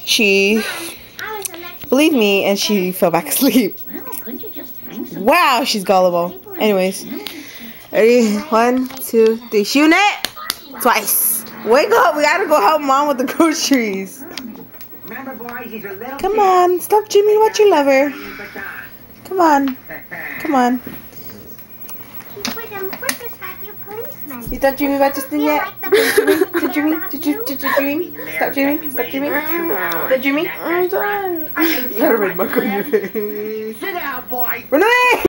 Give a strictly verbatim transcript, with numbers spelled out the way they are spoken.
she believed me and she fell back asleep. Wow, she's gullible. Anyways, ready? One, two, three. Shoot it twice. Wake up! We gotta go help Mom with the groceries. Come on, stop dreaming about your lover. Come on, come on. You done dreaming about this thing yet? Did dreaming? Did you did you dream? Stop dreaming. Stop dreaming. Stop dreaming. I'm done. You got a red mark on your face. Sit down, boy. Run away!